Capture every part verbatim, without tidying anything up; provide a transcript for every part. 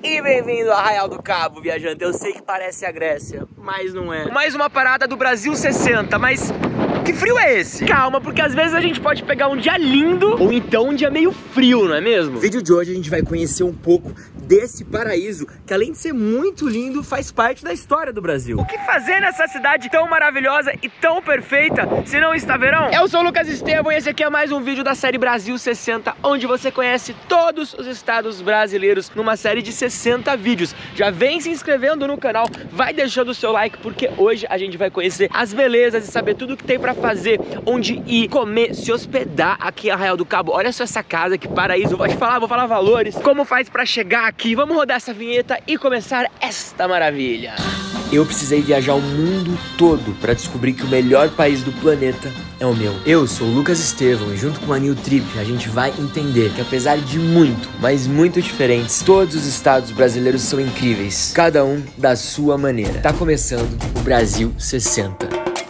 E bem-vindo a Arraial do Cabo, viajante. Eu sei que parece a Grécia, mas não é. Mais uma parada do Brasil sessenta, mas que frio é esse? Calma, porque às vezes a gente pode pegar um dia lindo ou então um dia meio frio, não é mesmo? No vídeo de hoje a gente vai conhecer um pouco desse paraíso, que além de ser muito lindo, faz parte da história do Brasil. O que fazer nessa cidade tão maravilhosa e tão perfeita, se não está verão? Eu sou o Lucas Estevam e esse aqui é mais um vídeo da série Brasil sessenta, onde você conhece todos os estados brasileiros numa série de sessenta vídeos. Já vem se inscrevendo no canal, vai deixando o seu like, porque hoje a gente vai conhecer as belezas e saber tudo que tem pra fazer, onde ir, comer, se hospedar aqui em Arraial do Cabo. Olha só essa casa, que paraíso. Vou te falar, vou falar valores, como faz pra chegar aqui. Vamos rodar essa vinheta e começar esta maravilha. Eu precisei viajar o mundo todo para descobrir que o melhor país do planeta é o meu. Eu sou o Lucas Estevam e junto com a New Trip a gente vai entender que apesar de muito, mas muito diferentes, todos os estados brasileiros são incríveis, cada um da sua maneira. Tá começando o Brasil sessenta.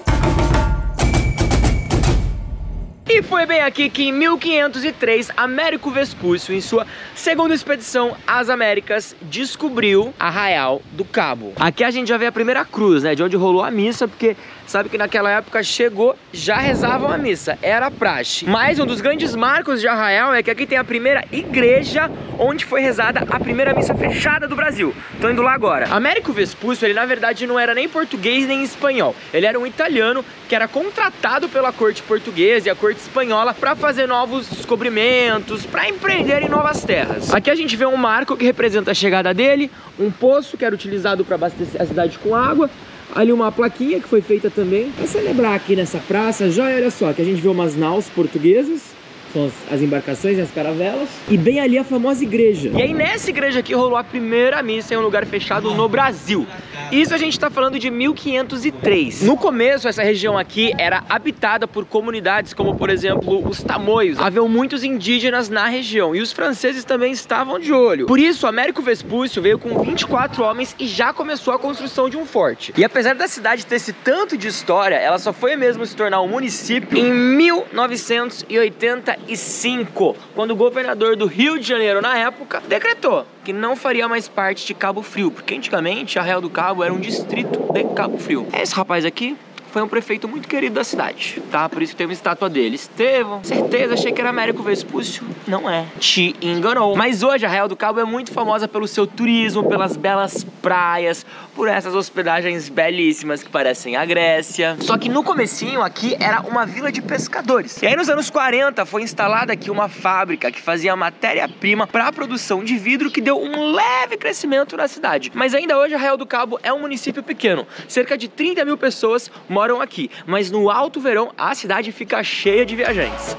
E foi bem aqui que em mil quinhentos e três, Américo Vespúcio, em sua segunda expedição às Américas, descobriu Arraial do Cabo. Aqui a gente já vê a primeira cruz, né, de onde rolou a missa, porque sabe que naquela época chegou, já rezavam a missa, era praxe. Mas um dos grandes marcos de Arraial é que aqui tem a primeira igreja onde foi rezada a primeira missa fechada do Brasil. Tô indo lá agora. Américo Vespúcio, ele na verdade não era nem português nem espanhol. Ele era um italiano que era contratado pela corte portuguesa e a corte espanhola para fazer novos descobrimentos, para empreender em novas terras. Aqui a gente vê um marco que representa a chegada dele, um poço que era utilizado para abastecer a cidade com água. Ali uma plaquinha que foi feita também para celebrar aqui nessa praça. Já olha só, que a gente vê umas naus portuguesas, são as embarcações e as caravelas, e bem ali a famosa igreja. E aí nessa igreja aqui rolou a primeira missa em um lugar fechado no Brasil. Isso a gente tá falando de mil quinhentos e três. No começo, essa região aqui era habitada por comunidades como, por exemplo, os tamoios. Haviam muitos indígenas na região e os franceses também estavam de olho. Por isso, Américo Vespúcio veio com vinte e quatro homens e já começou a construção de um forte. E apesar da cidade ter esse tanto de história, ela só foi mesmo se tornar um município em mil novecentos e oitenta e cinco, quando o governador do Rio de Janeiro, na época, decretou que não faria mais parte de Cabo Frio, porque antigamente Arraial do Cabo era um distrito de Cabo Frio. Esse rapaz aqui foi um prefeito muito querido da cidade, tá? Por isso que tem uma estátua dele. Estevão, certeza, achei que era Américo Vespúcio. Não é. Te enganou. Mas hoje Arraial do Cabo é muito famosa pelo seu turismo, pelas belas praias, por essas hospedagens belíssimas que parecem a Grécia. Só que no comecinho aqui era uma vila de pescadores. E aí nos anos quarenta foi instalada aqui uma fábrica que fazia matéria-prima para a produção de vidro, que deu um leve crescimento na cidade. Mas ainda hoje Arraial do Cabo é um município pequeno. Cerca de trinta mil pessoas moram aqui, mas no alto verão a cidade fica cheia de viajantes.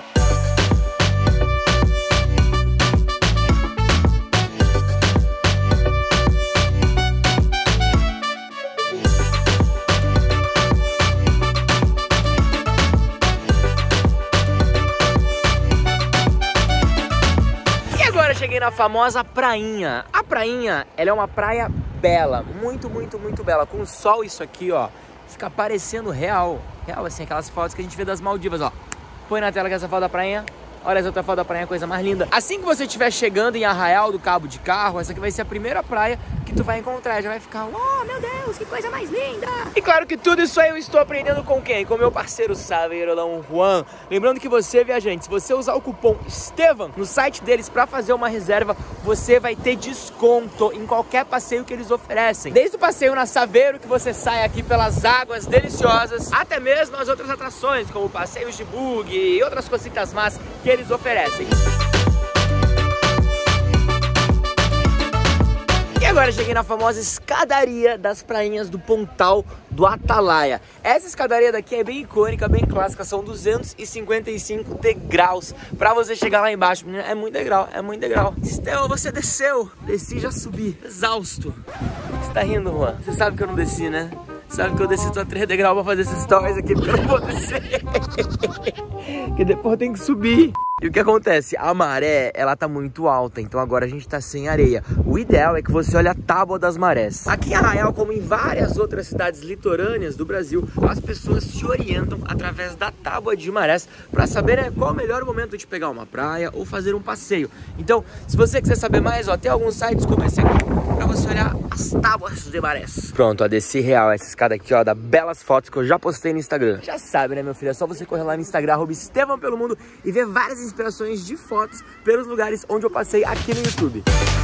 E agora cheguei na famosa prainha. A prainha, ela é uma praia bela, muito, muito, muito bela, com o sol, isso aqui, ó, fica parecendo real, real assim, aquelas fotos que a gente vê das Maldivas, ó. Põe na tela que essa foto da prainha, olha essa outra foto da prainha, coisa mais linda. Assim que você estiver chegando em Arraial do Cabo de carro, essa aqui vai ser a primeira praia que tu vai encontrar, já vai ficar, oh meu Deus, que coisa mais linda. E claro que tudo isso aí eu estou aprendendo com quem? Com meu parceiro Saveirolão Juan. Lembrando que você, viajante, se você usar o cupom Estevam no site deles para fazer uma reserva, você vai ter desconto em qualquer passeio que eles oferecem. Desde o passeio na Saveiro, que você sai aqui pelas águas deliciosas, até mesmo as outras atrações, como passeios de bug e outras cositas más que eles oferecem. E agora cheguei na famosa escadaria das prainhas do Pontal do Atalaia. Essa escadaria daqui é bem icônica, bem clássica, são duzentos e cinquenta e cinco degraus pra você chegar lá embaixo. É muito degrau, é muito degrau. Estel, você desceu. Desci, já subi, exausto. Você tá rindo, Juan? Você sabe que eu não desci, né? Sabe que eu desci só três degraus pra fazer esses stories aqui, porque eu não vou descer. que depois tem que subir. E o que acontece? A maré, ela tá muito alta, então agora a gente tá sem areia. O ideal é que você olhe a tábua das marés. Aqui em Arraial, como em várias outras cidades litorâneas do Brasil, as pessoas se orientam através da tábua de marés para saber, né, qual é o melhor momento de pegar uma praia ou fazer um passeio. Então, se você quiser saber mais, ó, tem alguns sites como esse aqui para você olhar as tábuas de marés. Pronto, ó, desci real essa escada aqui, ó, da belas fotos que eu já postei no Instagram. Já sabe, né, meu filho? É só você correr lá no Instagram, arroba Estevão pelo Mundo, e ver várias inspirações de fotos pelos lugares onde eu passei aqui no YouTube.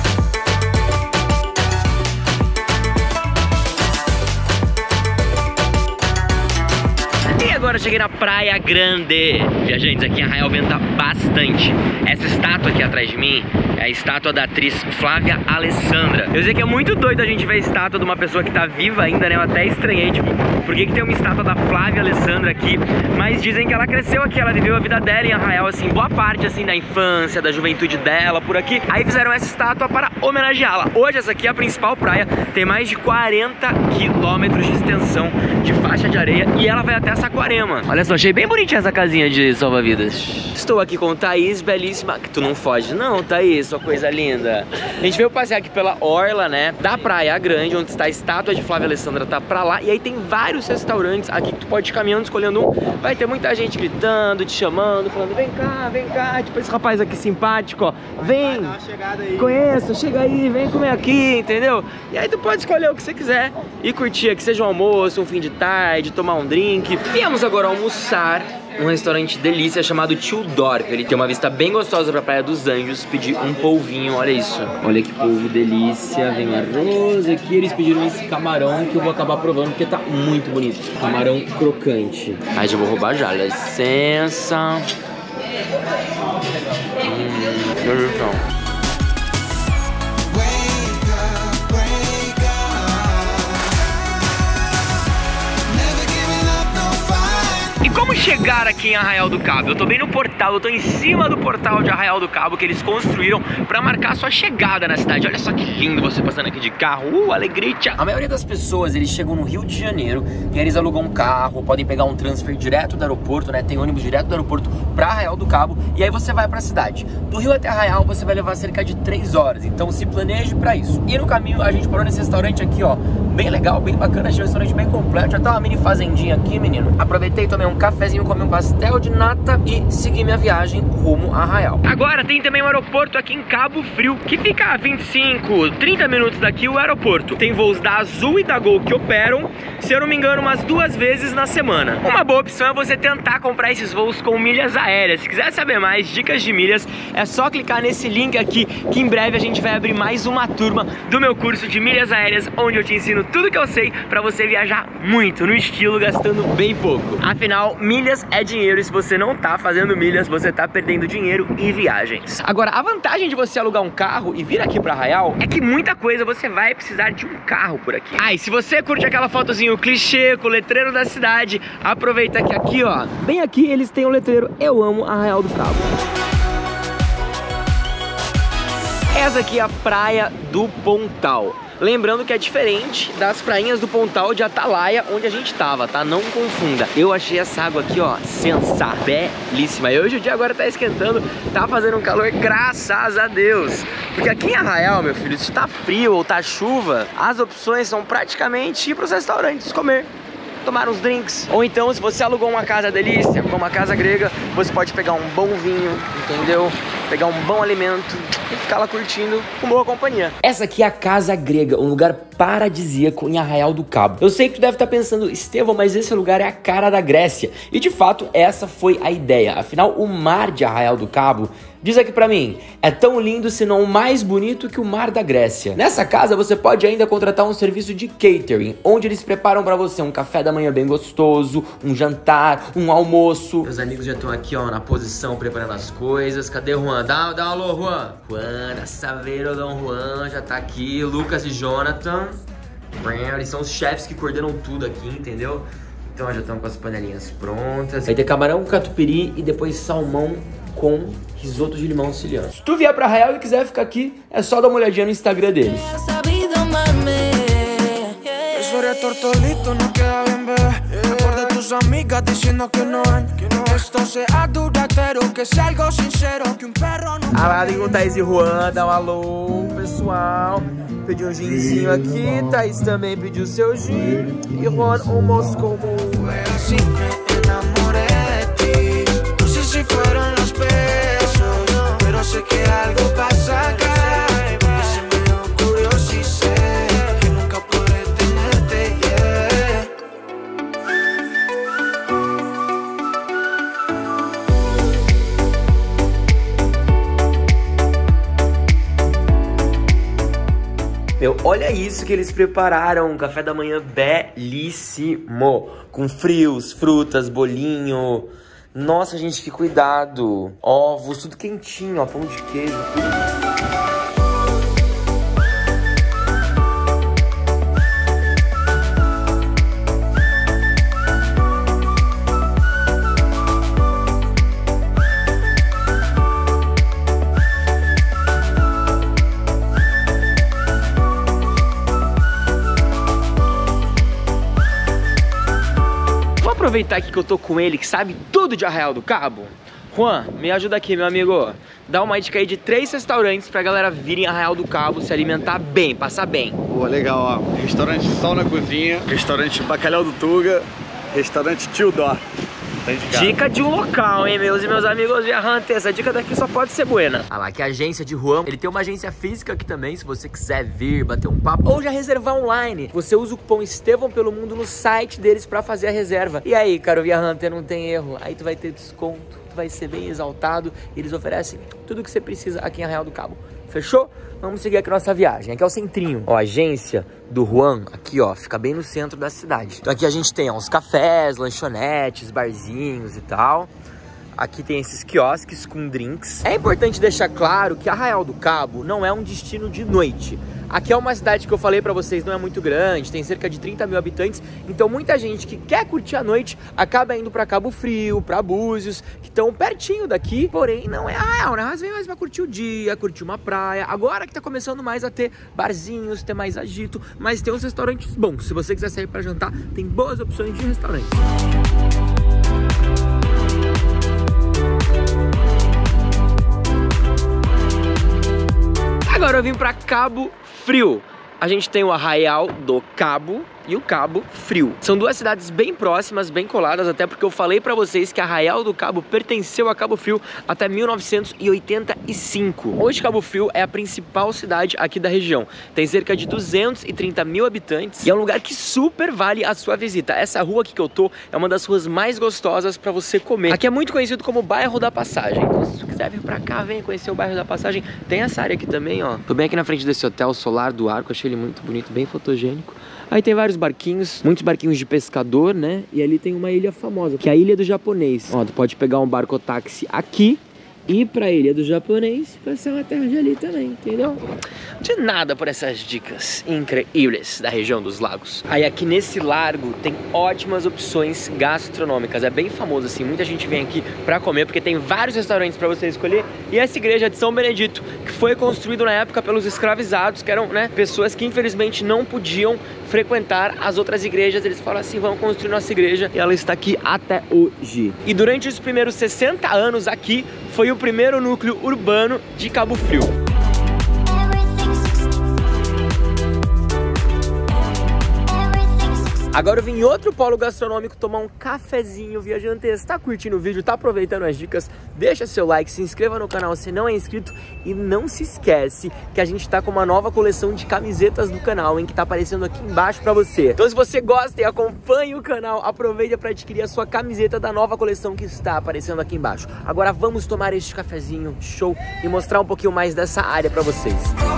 E agora eu cheguei na Praia Grande. Viajantes, aqui em Arraial venta bastante. Essa estátua aqui atrás de mim é a estátua da atriz Flávia Alessandra. Eu sei que é muito doido a gente ver a estátua de uma pessoa que tá viva ainda, né? Eu até estranhei, tipo, por que que tem uma estátua da Flávia Alessandra aqui? Mas dizem que ela cresceu aqui, ela viveu a vida dela em Arraial, assim, boa parte, assim, da infância, da juventude dela, por aqui. Aí fizeram essa estátua para homenageá-la. Hoje essa aqui é a principal praia, tem mais de quarenta quilômetros de extensão de faixa de areia e ela vai até Saquarema. Olha só, achei bem bonitinha essa casinha de salva-vidas. Estou aqui com Thaís, belíssima, que tu não foge não, Thaís, sua coisa linda. A gente veio passear aqui pela orla, né, da Praia Grande, onde está a estátua de Flávia Alessandra, tá pra lá. E aí tem vários restaurantes aqui que tu pode ir caminhando, escolhendo um. Vai ter muita gente gritando, te chamando, falando, vem cá, vem cá. Tipo esse rapaz aqui simpático, ó, vem, conheço, chega aí, vem comer aqui, entendeu? E aí tu pode escolher o que você quiser e curtir, que seja um almoço, um fim de tarde, tomar um drink. Viemos agora almoçar num restaurante delícia chamado Tio Dorca. Ele tem uma vista bem gostosa pra Praia dos Anjos. Pedi um polvinho, olha isso. Olha que polvo delícia. Vem o arroz aqui. Eles pediram esse camarão que eu vou acabar provando porque tá muito bonito. Camarão crocante. Aí já vou roubar já. Licença. Hum, delícia. Como chegar aqui em Arraial do Cabo? Eu tô bem no portal, eu tô em cima do portal de Arraial do Cabo que eles construíram pra marcar sua chegada na cidade. Olha só que lindo você passando aqui de carro, uh, alegria! A maioria das pessoas, eles chegam no Rio de Janeiro e eles alugam um carro, podem pegar um transfer direto do aeroporto, né? Tem ônibus direto do aeroporto pra Arraial do Cabo e aí você vai pra cidade. Do Rio até Arraial você vai levar cerca de três horas, então se planeje pra isso. E no caminho a gente parou nesse restaurante aqui, ó, bem legal, bem bacana, achei um restaurante bem completo, já tá uma mini fazendinha aqui, menino. Aproveitei, tomei um cafezinho, comi um pastel de nata e segui minha viagem rumo a Arraial. Agora tem também um aeroporto aqui em Cabo Frio, que fica a vinte e cinco, trinta minutos daqui o aeroporto. Tem voos da Azul e da Gol que operam, se eu não me engano, umas duas vezes na semana. Uma boa opção é você tentar comprar esses voos com milhas aéreas. Se quiser saber mais dicas de milhas, é só clicar nesse link aqui, que em breve a gente vai abrir mais uma turma do meu curso de milhas aéreas, onde eu te ensino tudo que eu sei pra você viajar muito, no estilo, gastando bem pouco. Afinal, milhas é dinheiro e se você não tá fazendo milhas, você tá perdendo dinheiro e viagens. Agora, a vantagem de você alugar um carro e vir aqui pra Arraial é que muita coisa você vai precisar de um carro por aqui. Ah, e se você curte aquela fotozinho clichê com o letreiro da cidade, aproveita que aqui, ó, bem aqui eles têm o letreiro Eu Amo Arraial do Cabo. Essa aqui é a Praia do Pontal. Lembrando que é diferente das prainhas do Pontal de Atalaia, onde a gente tava, tá? Não confunda. Eu achei essa água aqui, ó, sensacional, belíssima. E hoje o dia agora tá esquentando, tá fazendo um calor, graças a Deus. Porque aqui em Arraial, meu filho, se tá frio ou tá chuva, as opções são praticamente ir pros restaurantes comer, tomar uns drinks. Ou então, se você alugou uma casa delícia, uma casa grega, você pode pegar um bom vinho, entendeu? Pegar um bom alimento e ficar lá curtindo com boa companhia. Essa aqui é a Casa Grega, um lugar paradisíaco em Arraial do Cabo. Eu sei que tu deve estar pensando, Estevão, mas esse lugar é a cara da Grécia. E de fato, essa foi a ideia. Afinal, o mar de Arraial do Cabo, diz aqui pra mim, é tão lindo, se não mais bonito que o mar da Grécia. Nessa casa você pode ainda contratar um serviço de catering, onde eles preparam pra você um café da manhã bem gostoso, um jantar, um almoço. Meus amigos já estão aqui, ó, na posição, preparando as coisas. Cadê o Juan? Dá, dá um alô, Juan. Juan, Saveiro, Dom Juan, já tá aqui. Lucas e Jonathan. Eles são os chefes que coordenam tudo aqui, entendeu? Então já estão com as panelinhas prontas. Vai ter camarão com catupiry e depois salmão com risoto de limão siciliano. Se tu vier pra Arraial e quiser ficar aqui, é só dar uma olhadinha no Instagram deles. sus amigas diciendo que no ven, que no esto sea duradero, que sea algo sincero, que um perro não. Ah lá, tem com Thaís e Juan, dá um alô, pessoal. Pediu um ginzinho aqui, Thaís também pediu seu gin. E Juan, um Moscou. Foi assim que me enamoré de ti. No sé si fueron los besos, pero sé que algo pasa acá. Que se me dio curioso y sé que nunca podré tenerte, yeah. Meu, olha isso que eles prepararam, um café da manhã belíssimo, com frios, frutas, bolinho. Nossa, gente, que cuidado. Ovos, tudo quentinho, ó, pão de queijo. Aproveitar aqui que eu tô com ele, que sabe tudo de Arraial do Cabo. Juan, me ajuda aqui, meu amigo. Dá uma dica aí de três restaurantes pra galera vir em Arraial do Cabo, se alimentar bem, passar bem. Pô, legal, ó. Restaurante Sol na Cozinha, restaurante Bacalhau do Tuga, restaurante Tio Dó. Dica de um local, hein, meus e meus amigos viajantes. Essa dica daqui só pode ser buena. Ah lá, que a agência de Juan, ele tem uma agência física aqui também, se você quiser vir, bater um papo ou já reservar online. Você usa o cupom Estevão pelo Mundo no site deles pra fazer a reserva. E aí, caro viajante, não tem erro. Aí tu vai ter desconto, tu vai ser bem exaltado. E eles oferecem tudo que você precisa aqui em Arraial do Cabo. Fechou? Vamos seguir aqui nossa viagem. Aqui é o centrinho. Ó, a agência do Juan, aqui ó, fica bem no centro da cidade. Então aqui a gente tem ó, os cafés, lanchonetes, barzinhos e tal. Aqui tem esses quiosques com drinks. É importante deixar claro que Arraial do Cabo não é um destino de noite. Aqui é uma cidade que eu falei pra vocês, não é muito grande, tem cerca de trinta mil habitantes. Então muita gente que quer curtir a noite acaba indo pra Cabo Frio, pra Búzios, que estão pertinho daqui. Porém, não é Arraial, né? Mas vem mais pra curtir o dia, curtir uma praia. Agora que tá começando mais a ter barzinhos, ter mais agito. Mas tem uns restaurantes bons. Se você quiser sair pra jantar, tem boas opções de restaurantes. Agora eu vim pra Cabo Frio. A gente tem o Arraial do Cabo e o Cabo Frio. São duas cidades bem próximas, bem coladas, até porque eu falei pra vocês que Arraial do Cabo pertenceu a Cabo Frio até mil novecentos e oitenta e cinco. Hoje Cabo Frio é a principal cidade aqui da região. Tem cerca de duzentos e trinta mil habitantes e é um lugar que super vale a sua visita. Essa rua aqui que eu tô é uma das ruas mais gostosas pra você comer. Aqui é muito conhecido como Bairro da Passagem. Então se você quiser vir pra cá, venha conhecer o Bairro da Passagem. Tem essa área aqui também, ó. Tô bem aqui na frente desse hotel Solar do Arco, achei ele muito bonito, bem fotogênico. Aí tem vários barquinhos, muitos barquinhos de pescador, né? E ali tem uma ilha famosa, que é a Ilha do Japonês. Ó, tu pode pegar um barco-táxi aqui, ir pra Ilha do Japonês, passar uma tarde ali também, entendeu? De nada por essas dicas incríveis da região dos lagos. Aí aqui nesse largo tem ótimas opções gastronômicas. É bem famoso assim, muita gente vem aqui pra comer, porque tem vários restaurantes pra você escolher. E essa igreja de São Benedito, que foi construída na época pelos escravizados, que eram, né, pessoas que infelizmente não podiam frequentar as outras igrejas. Eles falam assim, vamos construir nossa igreja, e ela está aqui até hoje. E durante os primeiros sessenta anos aqui, foi o primeiro núcleo urbano de Cabo Frio. Agora eu vim em outro polo gastronômico tomar um cafezinho, viajante. Tá curtindo o vídeo, tá aproveitando as dicas? Deixa seu like, se inscreva no canal se não é inscrito e não se esquece que a gente tá com uma nova coleção de camisetas do canal, hein, que tá aparecendo aqui embaixo pra você. Então se você gosta e acompanha o canal, aproveita pra adquirir a sua camiseta da nova coleção que está aparecendo aqui embaixo. Agora vamos tomar este cafezinho, show, e mostrar um pouquinho mais dessa área pra vocês.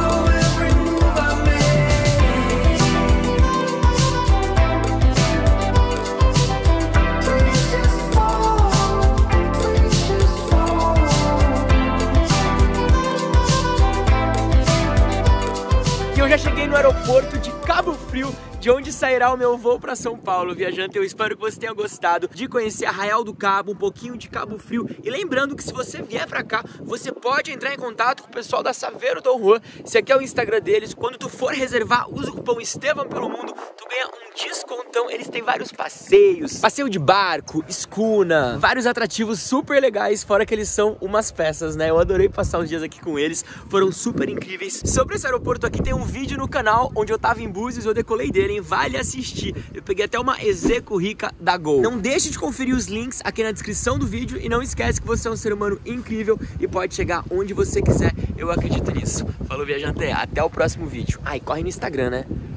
Eu já cheguei no aeroporto de Cabo Frio, de onde sairá o meu voo para São Paulo, viajante. Eu espero que você tenha gostado de conhecer Arraial do Cabo, um pouquinho de Cabo Frio. E lembrando que se você vier para cá, você pode entrar em contato com o pessoal da Saveiro Dom Juan. Esse aqui é o Instagram deles. Quando tu for reservar, usa o cupom Estevão pelo Mundo, tu ganha um desconto Então eles têm vários passeios, passeio de barco, escuna, vários atrativos super legais, fora que eles são umas peças, né? Eu adorei passar uns dias aqui com eles, foram super incríveis. Sobre esse aeroporto aqui tem um vídeo no canal onde eu tava em Búzios, eu decolei dele, hein? Vale assistir. Eu peguei até uma Execo Rica da Gol. Não deixe de conferir os links aqui na descrição do vídeo e não esquece que você é um ser humano incrível e pode chegar onde você quiser. Eu acredito nisso. Falou, viajante, até o próximo vídeo. Ai, corre no Instagram, né?